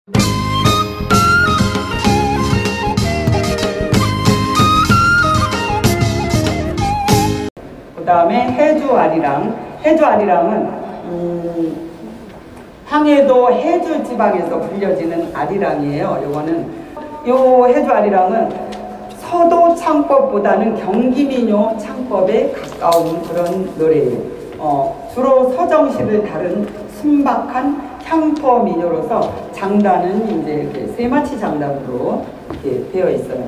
그 다음에 해주아리랑. 해주아리랑은 황해도 해주 지방에서 불려지는 아리랑이에요. 요 해주아리랑은 서도 창법보다는 경기민요 창법에 가까운 그런 노래예요. 주로 서정시를 다룬 순박한 향토 민요로서 장단은 이제 이렇게 세마치 장단으로 이렇게 되어 있어요.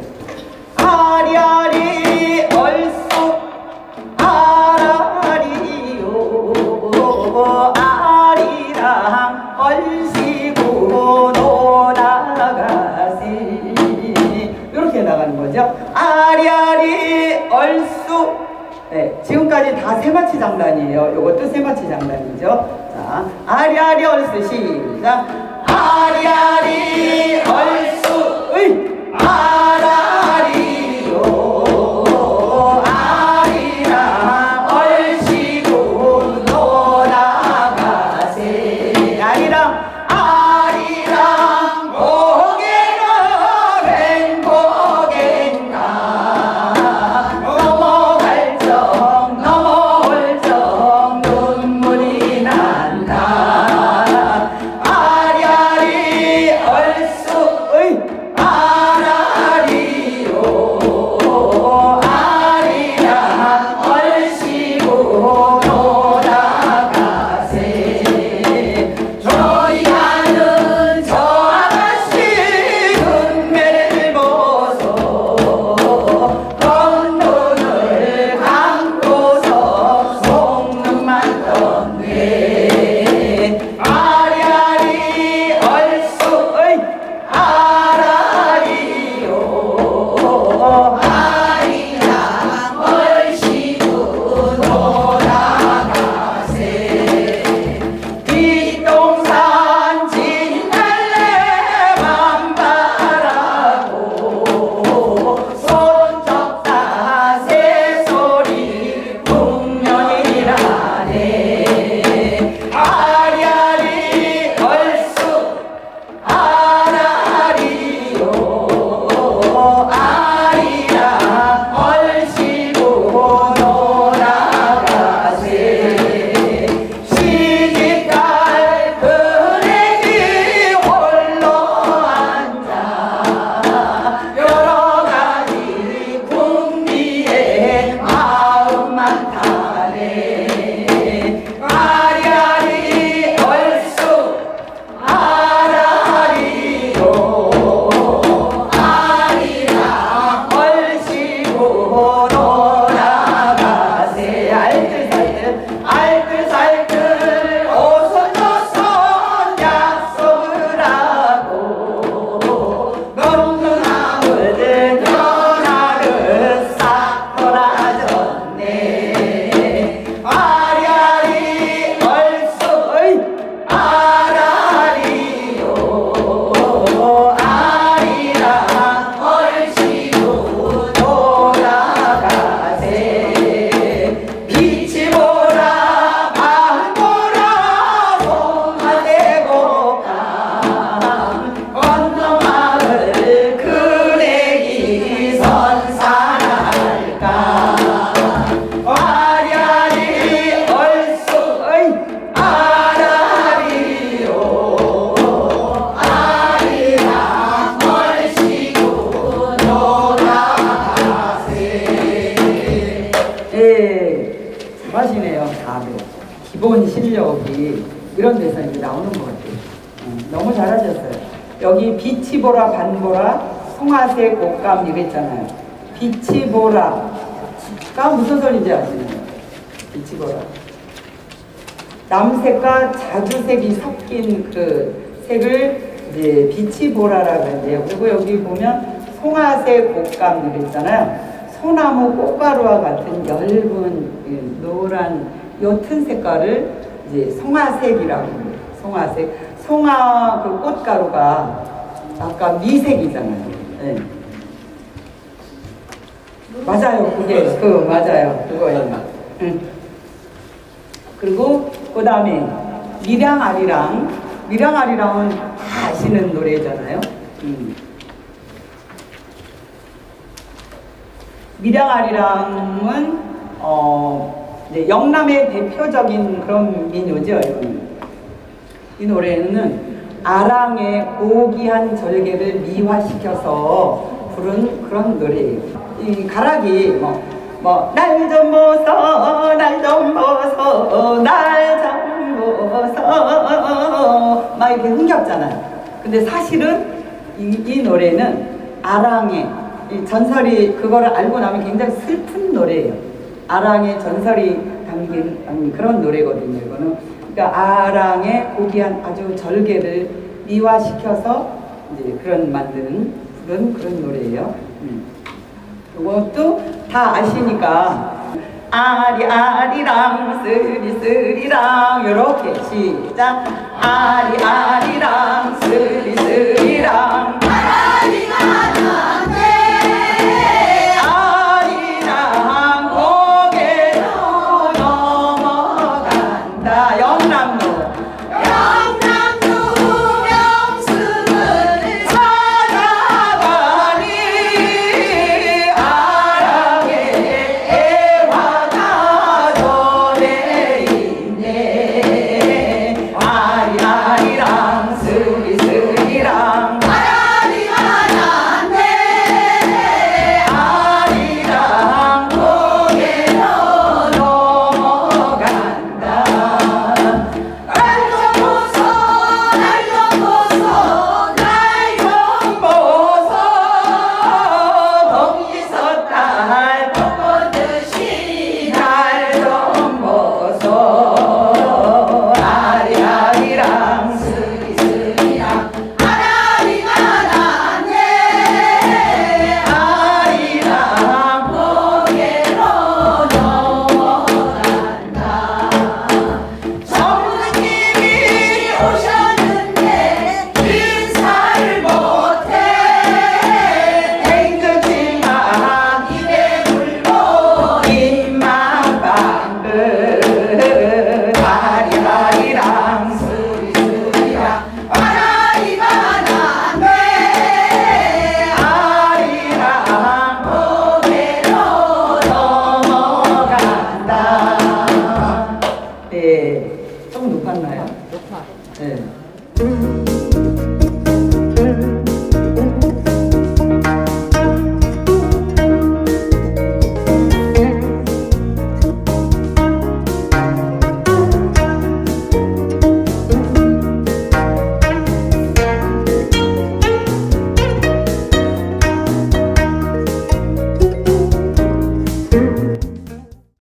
아리아리 얼쑤 아라리요 아리랑 얼씨구 놀아가시 이렇게 나가는 거죠. 아리아리 얼쑤. 네, 지금까지 다 세마치 장단이에요. 이것도 세마치 장단이죠. 자, 아리아리 얼쑤 시작. 아리아리 얼쑤 으이 아라리요 아리랑 얼씨구 놀아가세. 아리랑 아리랑 고개는 횡고개인가 넘어갈 적 넘어올 적 눈물이 난다. 아리아리 얼쑤 으이 아라리요 아리랑 얼씨구 놀아가세. 저희 가는 저 아가씨 눈매를 보소 겉눈을 감고서 속눈만 떴네. 아리아리 얼쑤 으이 아라리요 아리랑 얼씨구 놀아가세. 뒷동산 진달래만 바라고 손잡다 새소리 풍년이라네. 아리아리 얼쑤 아라리요 아리랑 얼씨구 놀아가세. 시집갈 그네기 홀로 앉아 여러 가지 궁리에 마음만 타네. 아리아리 얼쑤 아라리요 아리랑 얼씨구 놀아가세. 알뜰살뜰 오손도손 약속을 하고 먹는 아무들 변화를 싹 돌아졌네. 아리아리 얼쑤 으이 아라리요 아리랑 얼씨구 놀아가세. 빛이 보라 방 보라 송화대고 감 건너마을 그래기 선산할까. 아리아리 얼쑤 으이 아라리요 아리랑 얼씨구 놀아가세. 예, 잘하시네요. 다들 기본 실력이 이런 데서 이제 나오는 것 같아요. 너무 잘하셨어요. 여기 빛이 보라 반보라 송화색 옷감 이랬잖아요. 빛이 보라가 무슨 소리인지 아시나요? 빛이 보라. 남색과 자주색이 섞인 그 색을 이제 빛이 보라라고 하는데요. 그리고 여기 보면 송화색 옷감 이랬잖아요. 소나무 꽃가루와 같은 엷은 노란 옅은 색깔을 이제 송화색이라고 해요. 송화색. 송화 그 꽃가루가 아까 미색이잖아요. 네. 맞아요. 그게 맞아요. 그거예요. 그리고 그 다음에 밀양아리랑. 밀양아리랑은 다 아시는 노래잖아요. 밀양아리랑은 이제 영남의 대표적인 그런 민요죠. 이 노래는 아랑의 고귀한 절개를 미화시켜서 부른 그런 노래예요. 이 가락이 날 좀 보소, 날 좀 보소, 날 좀 보소 막 이렇게 흥겹잖아요. 근데 사실은 이 노래는 아랑의 이 전설이, 그거를 알고 나면 굉장히 슬픈 노래예요. 아랑의 전설이 담긴 그런 노래거든요. 이거는 그러니까 아랑의 고귀한 아주 절개를 미화시켜서 이제 만든 그런 노래예요. 이것도 다 아시니까 아리아리랑 쓰리쓰리랑 이렇게 시작. 아리아리랑 쓰리